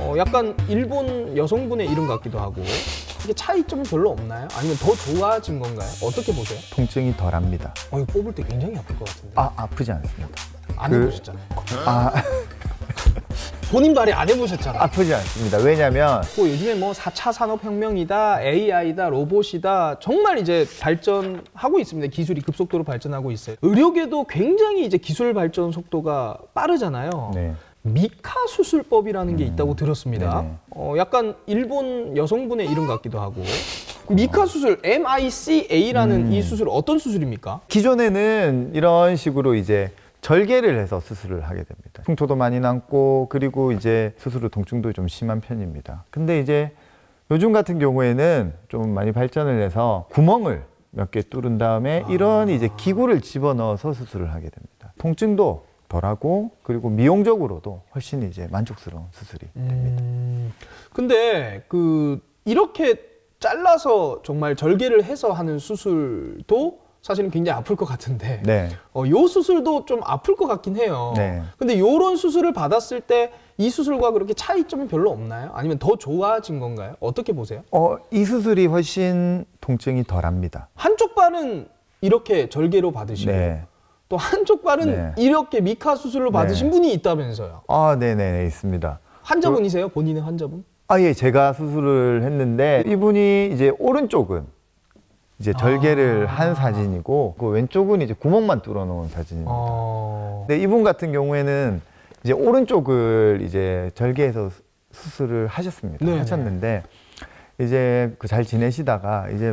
약간 일본 여성분의 이름 같기도 하고 이게 차이점이 별로 없나요? 아니면 더 좋아진 건가요? 어떻게 보세요? 통증이 덜합니다. 이거 뽑을 때 굉장히 아플 것 같은데. 아프지 않습니다. 안 해보셨잖아요. 아, 본인 발에 안 해보셨잖아요. 아프지 않습니다. 왜냐면 요즘에 뭐 4차 산업혁명이다, AI다, 로봇이다 정말 이제 발전하고 있습니다. 기술이 급속도로 발전하고 있어요. 의료계도 굉장히 이제 기술 발전 속도가 빠르잖아요. 네. 미카 수술법이라는 게 있다고 들었습니다. 약간 일본 여성분의 이름 같기도 하고. 미카 수술, MICA라는 이 수술 어떤 수술입니까? 기존에는 이런 식으로 이제 절개를 해서 수술을 하게 됩니다. 흉터도 많이 남고 그리고 이제 수술 후 통증도 좀 심한 편입니다. 근데 이제 요즘 같은 경우에는 좀 많이 발전을 해서 구멍을 몇 개 뚫은 다음에 이런 이제 기구를 집어넣어서 수술을 하게 됩니다. 통증도 덜하고 그리고 미용적으로도 훨씬 이제 만족스러운 수술이 됩니다. 근데 이렇게 잘라서 정말 절개를 해서 하는 수술도 사실은 굉장히 아플 것 같은데 네. 요 수술도 좀 아플 것 같긴 해요. 네. 근데 요런 수술을 받았을 때 이 수술과 그렇게 차이점이 별로 없나요? 아니면 더 좋아진 건가요? 어떻게 보세요? 이 수술이 훨씬 통증이 덜합니다. 한쪽 발은 이렇게 절개로 받으시고 네. 또 한쪽 발은 네. 이렇게 미카 수술로 받으신 분이 있다면서요. 네네, 있습니다. 환자분이세요? 본인의 환자분? 예, 제가 수술을 했는데 이분이 이제 오른쪽은 이제 절개를 한 사진이고 그 왼쪽은 이제 구멍만 뚫어 놓은 사진입니다. 근데 이분 같은 경우에는 이제 오른쪽을 이제 절개해서 수술을 하셨습니다. 네네. 하셨는데 이제 잘 지내시다가 이제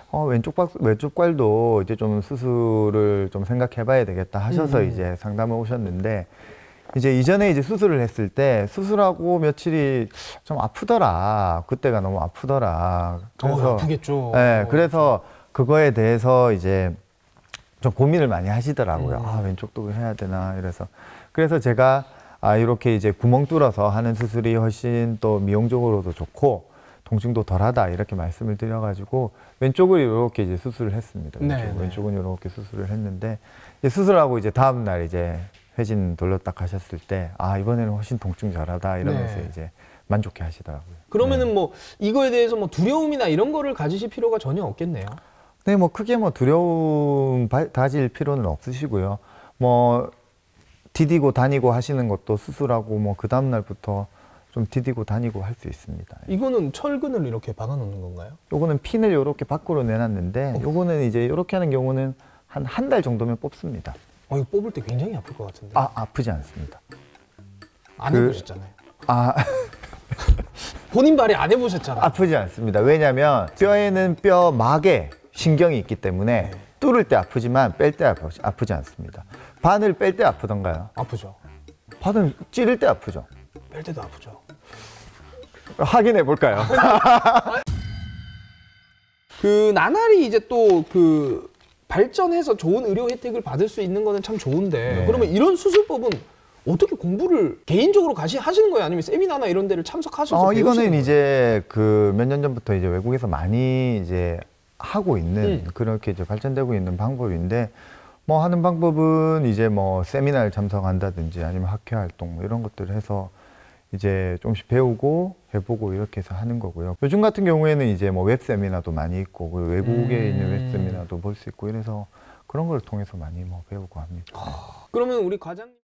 왼쪽 괄도 이제 좀 수술을 좀 생각해봐야 되겠다 하셔서 이제 상담을 오셨는데 이제 이전에 이제 수술을 했을 때 수술하고 며칠이 좀 아프더라. 그때가 너무 아프더라. 그래서 아프겠죠. 네, 그래서 그거에 대해서 이제 좀 고민을 많이 하시더라고요. 왼쪽도 해야 되나 그래서 제가 이렇게 이제 구멍 뚫어서 하는 수술이 훨씬 또 미용적으로도 좋고 통증도 덜하다 이렇게 말씀을 드려가지고 왼쪽을 이렇게 이제 수술을 했습니다. 왼쪽은 이렇게 수술을 했는데 이제 수술하고 이제 다음 날 이제 회진 돌렸다 하셨을 때 이번에는 훨씬 통증 덜하다 이러면서 이제 만족해 하시더라고요. 그러면은 뭐 이거에 대해서 뭐 두려움이나 이런 거를 가지실 필요가 전혀 없겠네요. 네, 뭐 크게 뭐 두려움 가질 필요는 없으시고요. 뭐 디디고 다니고 하시는 것도 수술하고 뭐 그 다음 날부터 좀 디디고 다니고 할 수 있습니다. 이거는 철근을 이렇게 박아 놓는 건가요? 요거는 핀을 이렇게 밖으로 내놨는데 요거는 이제 이렇게 하는 경우는 한 달 정도면 뽑습니다. 이거 뽑을 때 굉장히 아플 것 같은데. 아프지 않습니다. 안 해보셨잖아요. 본인 발에 안 해보셨잖아요. 아프지 않습니다. 왜냐면 뼈에는 뼈막에 신경이 있기 때문에 뚫을 때 아프지만 뺄 때 아프지 않습니다. 바늘 뺄 때 아프던가요? 아프죠. 바늘 찌를 때 아프죠? 뺄 때도 아프죠. 확인해 볼까요? 나날이 이제 또 발전해서 좋은 의료 혜택을 받을 수 있는 거는 참 좋은데 그러면 이런 수술법은 어떻게 공부를 개인적으로 하시는 거예요? 아니면 세미나나 이런 데를 참석하셔서 배우시는 이거는 거예요? 이제 몇 년 전부터 이제 외국에서 많이 이제 하고 있는 그렇게 이제 발전되고 있는 방법인데 뭐 하는 방법은 이제 뭐 세미나를 참석한다든지 아니면 학회 활동 뭐 이런 것들을 해서 이제 조금씩 배우고 해보고 이렇게 해서 하는 거고요. 요즘 같은 경우에는 이제 뭐 웹 세미나도 많이 있고 그리고 외국에 있는 웹 세미나도 볼 수 있고 이래서 그런 걸 통해서 많이 뭐 배우고 합니다. 그러면 우리 과장님